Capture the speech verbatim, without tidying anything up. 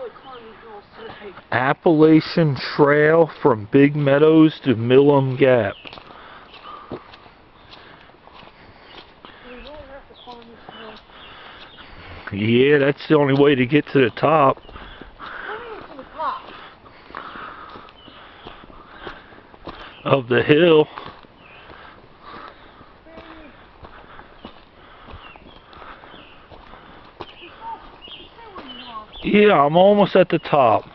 Appalachian Trail from Big Meadows to Milham Gap. Yeah, that's the only way to get to the top. Of the hill. Yeah, I'm almost at the top.